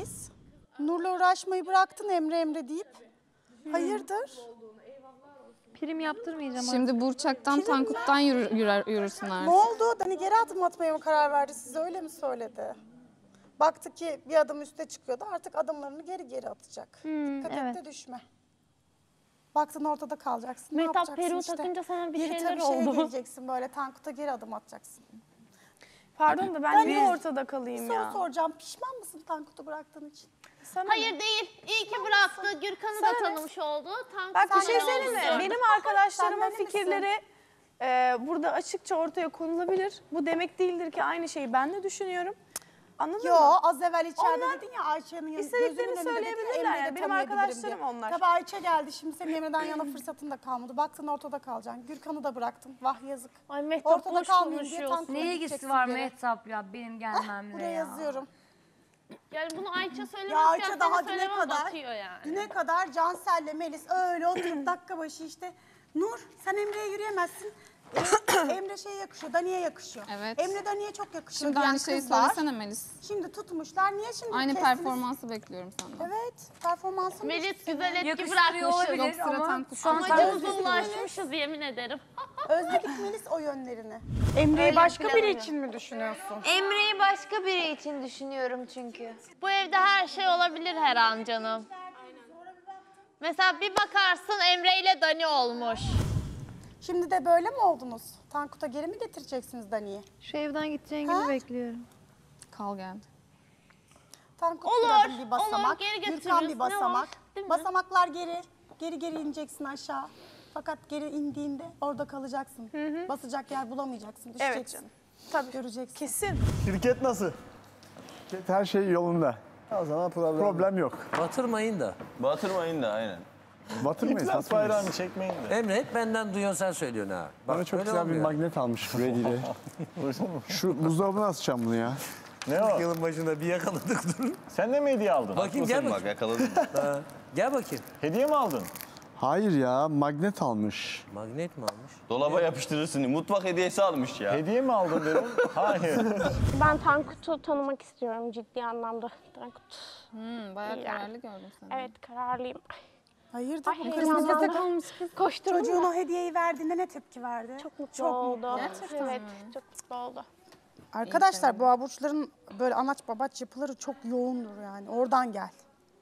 Melis. Nur'la uğraşmayı bıraktın Emre deyip. Hayırdır? Prim yaptırmayacağım. Şimdi Burçak'tan, Tankut'tan yürürsün artık. Ne oldu? Dani geri adım atmaya mı karar verdi? Size öyle mi söyledi? Baktı ki bir adım üste çıkıyordu. Artık adımlarını geri atacak. Dikkat et de düşme. Baktın ortada kalacaksın. Ne Mehtap yapacaksın Peru işte? takınca sana bir Geri şeyler tabii oldu. geleceksin böyle. Tankut'a geri adım atacaksın. Pardon da ben niye ortada kalayım Soru ya? soracağım. Pişman mısın Tankut'u bıraktığın için? Hayır değil. İyi ki bıraktı. Gürkan'ı da tanımış oldu. Bak bir şey Sen söyleyeyim mi? olsun. Benim arkadaşlarımın Sen de fikirleri burada açıkça ortaya konulabilir. Bu demek değildir ki aynı şeyi ben de düşünüyorum. Anladın Yo, mı? az evvel içeride Onlar dedin ya Ayça'nın istediklerini söyleyebilirler yani. Benim arkadaşlarım onlar. Tabii Ayça geldi şimdi senin Emre'den yana fırsatın da kalmadı. Baktın ortada kalacaksın. Gürkan'ı da bıraktın. Vah yazık. Ay Mehtap Ortada boş kalmayayım diye konuşuyorsun. Tankut'a Ne ilgisi gideceksin var geri. Mehtap ya benim gelmemle Buraya ya? yazıyorum. Yani bunu Ayça Ya söylemezken Ayça daha seni düne söylemem kadar, batıyor yani. düne kadar Cansel'le Melis öyle oturup dakika başı işte Nur sen Emre'ye yürüyemezsin. Emre şeye yakışıyor, Dani'ye yakışıyor. Evet. Emre Dani'ye çok yakışıyor Şimdi diyen aynı şeyi kızlar söylesene Melis. şimdi tutmuşlar. Niye şimdi Aynı kestiniz? performansı bekliyorum senden. Evet, performansını Melis güzel etki Yakıştırıyor bırakmışız. olabilir Yok, sıra ama Tankut. şu an Amacımıza ulaşmışız yemin ederim. özledik Melis o yönlerini. Emre'yi başka biri planlıyorum. için mi düşünüyorsun? Emre'yi başka biri için düşünüyorum çünkü. Bu evde her şey olabilir her an canım. Mesela bir bakarsın Emre ile Dani olmuş. Şimdi de böyle mi oldunuz? Tankut'a geri mi getireceksiniz Dani'yi? Şu evden gideceğin Ha? gibi bekliyorum. Kal geldi. Tankut Olur, bir adım bir basamak, olur, geri Gürkan götürürüz. bir Ne basamak. var, değil mi? Basamaklar geri ineceksin aşağı. Fakat geri indiğinde orada kalacaksın. Basacak yer bulamayacaksın, düşeceksin. Evet canım. Tabii. Göreceksin. Kesin. Şirket nasıl? Her şey yolunda. O zaman Problem yok. Batırmayın da. Batırmayın da aynen. Batırmayız. İflas batırmayız. bayrağını çekmeyin de. Emre hep benden duyuyorsun sen söylüyorsun ha. Bak, Bana çok öyle güzel bir olmuyor. magnet almış Reddy'de. Şu buzdolabına asacağım bunu ya. Ne o? Yılın başında bir yakaladık dur. Sen de mi hediye aldın? Bakayım gel Bak bakayım. yakaladın. Ha, gel bakayım. Hediye mi aldın? Hayır ya, magnet almış. Magnet mi almış? Dolaba yapıştırırsın. Mutfak hediyesi almış ya. Hediye mi aldın dedim. Hayır. Ben Tankut'u tanımak istiyorum ciddi anlamda. Tankut. Bayağı Yani. kararlı gördüm seni. Evet kararlıyım. Hayırdır? Ay, Bu kız heyecanlandım. nefese kalmış kız. Koşturdum Çocuğun da. o hediyeyi verdiğinde ne tepki verdi? Çok mutlu oldu. Gerçekten Evet mi? çok mutlu oldu. Arkadaşlar boğa burçların böyle anaç babaç yapıları çok yoğundur yani. Oradan gel.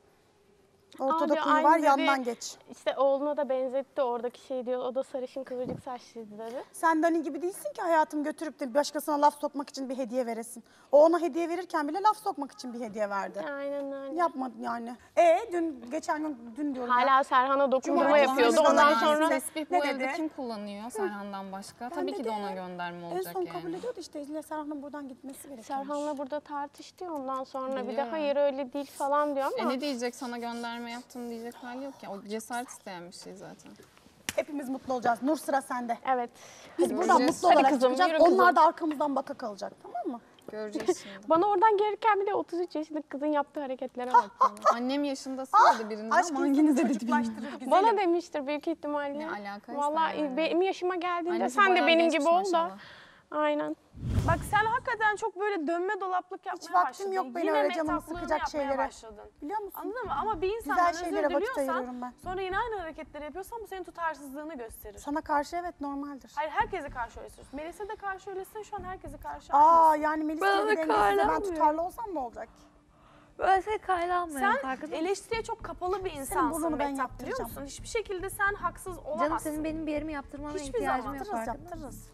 Ortada Abi, kuyu aynı var, dedi. yandan geç. İşte oğluna da benzetti oradaki şey diyor. O da sarışın kıvırcık saçlıydı dedi. Sen Dani gibi değilsin ki hayatım götürüp de başkasına laf sokmak için bir hediye veresin. O ona hediye verirken bile laf sokmak için bir hediye verdi. Aynen öyle. Yapmadın yani. Geçen gün dün diyorum ya. Hala Serhan'a dokundurma Cumartesi yapıyordu. günü Ondan bana sonra Tesbih bu Ne evde dedi? kim kullanıyor Serhan'dan başka? Tabii ki de ona gönderme En olacak son yani. kabul ediyordu işte İlle Serhan'ın buradan gitmesi gerekiyor. Serhan'la burada tartıştı ya, ondan sonra bir de Biliyorum. hayır öyle değil falan diyor ama. Ne diyecek, sana gönderme yaptım diyecek hali yok ya. O cesaret isteyen bir şey zaten. Hepimiz mutlu olacağız. Nur sıra sende. Evet. Biz buradan göreceğiz. mutlu Hadi olarak kızım, çıkacağız. yürü kızım. Onlar da arkamızdan baka kalacak, tamam mı? Göreceğiz şimdi. Bana oradan gelirken bile 33 yaşındaki kızın yaptığı hareketlere bak. bana. Annem yaşındasın dedi birinde Aşk ama insanı hanginiz dedi çocuklaştırır güzelim. Bana demiştir büyük ihtimalle. Ne alakaysa Vallahi yani. benim yaşıma geldiğinde Annesi sen de bayağı benim gençmiş gibi ol da. maşallah. Aynen. Bak sen hakikaten çok böyle dönme dolaplık yapmaya Hiç vaktim başladın. yok benim Yine öyle canımı metaplığını sıkacak yapmaya şeylere. başladın. Biliyor musun? Anladın mı? Ama bir insandan Güzel özür şeylere vakit diliyorsan ayırıyorum ben. sonra yine aynı hareketleri yapıyorsan bu senin tutarsızlığını gösterir. Sana karşı evet normaldir. Hayır herkese karşı öylesin. Melis'e de karşı öylesin, şu an herkese karşı Aa aynısın. yani Melis Bana gibi dengesizde ben kaylanmıyor. tutarlı olsam ne olacak? Böyle şey kaylanmıyorum Sen farkında mısın? eleştiriye çok kapalı bir burnunu insansın ben Mehtap, biliyor yaptıracağım. musun? Hiçbir şekilde sen haksız Canım olamazsın. senin benim bir yerimi yaptırmana Hiçbir ihtiyacım zaman yok Yaptırırız farkında mısın? yaptırırız.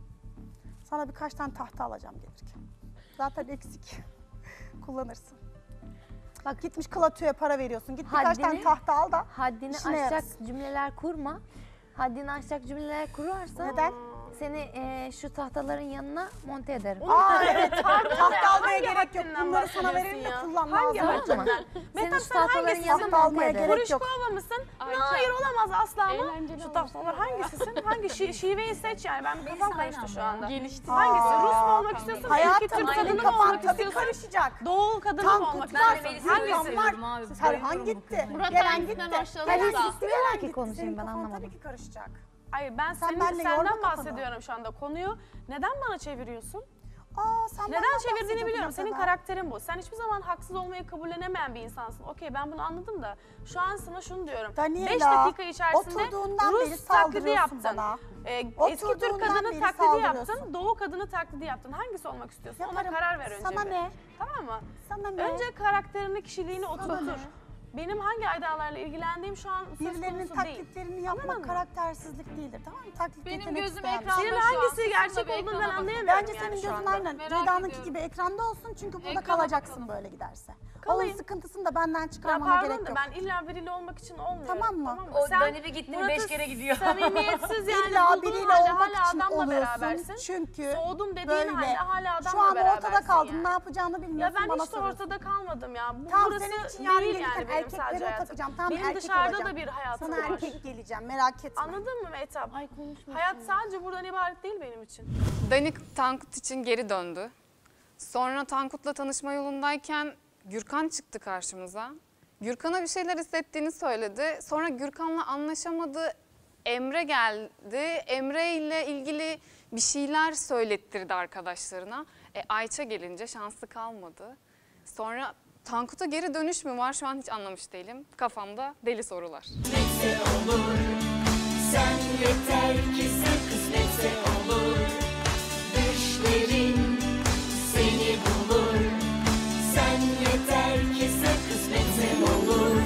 Sana birkaç tane tahta alacağım gelirken. Zaten eksik. Kullanırsın. Bak gitmiş Klatü'ye para veriyorsun. Git birkaç Haddini- tane tahta al da Haddini işine aşacak yarasın. cümleler kurma. Haddini aşacak cümleler kurarsan Neden? seni şu tahtaların yanına monte ederim. Aa evet tahta almaya Hangi gerek yok. haddinden Bunları sana bahsediyorsun verelim de ya? kullan Hangi lazım. haddinden? Senin Mehtap şu sen tahtaların hangisisin? yanına Tahta monte almaya ederim. gerek yok. Kuruşkova mısın? Ayça. Hayır olamaz asla ama. Eğlenceli Şu tahtalar hangisisin? Hangi şiveyi seç yani? Ben kafam karıştı şu anda. Gelişti. Hangisi? Rus mu olmak istiyorsun? Hayatım Türk senin kadını mı kafan olmak tabii istiyorsun? karışacak. Doğu kadını mı olmak Tankut var, istiyorsun? hangisi var? Serhan gitti. Murat Gelen hangisinden gitti. hoşlanırsa. Gelen Hangisi gitti. istiyorlar Gelen ki gitti. konuşayım, Senin ben kafan anlamadım. tabii ki karışacak. Hayır ben Sen benle yorma senden kafanı. bahsediyorum şu anda konuyu. Neden bana çeviriyorsun? Sen Neden benden çevirdiğini bahsediyordun biliyorum. az Senin evvel. karakterin bu. Sen hiçbir zaman haksız olmayı kabullenemeyen bir insansın. Okey, ben bunu anladım da şu an sana şunu diyorum. Daniela, 5 dakika içerisinde oturduğundan beri Rus taklidi saldırıyorsun yaptın. bana. Eski Türk Oturduğundan kadını beri taklidi saldırıyorsun. yaptın. Doğu kadını taklidi yaptın. Hangisi olmak istiyorsun? Yaparım. Ona karar ver önce. Sana bir. ne? Tamam mı? Sana ne? Önce karakterini, kişiliğini Sana oturtur. ne? Benim hangi aydalarla ilgilendiğim şu an söz Birilerinin konusu değil. taklitlerini yapmak Anladın mı? karaktersizlik değildir, tamam mı? Taklit Benim yetenek gözüm isteyen bir ekranda şey. Senin şu an. hangisi Siz de gerçek bir olduğunu ben ekrana bakın. anlayamıyorum Bence yani senin şu gözün anda. aynen Merak Ceyda'nınki ediyorum. gibi ekranda olsun çünkü burada Ekrana kalacaksın bakalım. böyle giderse. Kalayım. Onun sıkıntısını da benden Ya çıkarmana pardon gerek da yok. ben illa biriyle olmak için olmuyorum. Tamam mı? O Sen Dani bir gitti mi Murat'ı 5 kere gidiyor. Samimiyetsiz yani İlla bulduğun biriyle halde olmak hala için adamla oluyorsun. berabersin. Çünkü Soğudum dediğin böyle. halde hala adamla Şu an berabersin ortada kaldım. yani. Ne yapacağını bilmiyorsun. Ya ben bana hiç de soruyorsun. ortada kalmadım ya. Tamam, Burası senin için yarın değil gelirken yani benim erkeklere sadece hayatım. takacağım. Tamam, Benim erkek dışarıda olacağım. da bir hayatım Sana var. erkek geleceğim, merak etme. Anladın mı Mehtap? Hayat sadece buradan ibaret değil benim için. Dani Tankut için geri döndü. Sonra Tankut'la tanışma yolundayken Gürkan çıktı karşımıza. Gürkan'a bir şeyler hissettiğini söyledi. Sonra Gürkan'la anlaşamadı. Emre geldi. Emre ile ilgili bir şeyler söylettirdi arkadaşlarına. Ayça gelince şanslı kalmadı. Sonra Tankut'a geri dönüş mü var? Şu an hiç anlamış değilim. Kafamda deli sorular. Sen yeter ki sen kısmetse olur. Düşlerin seni bulur. Sen yeter ki sen kısmetse olur.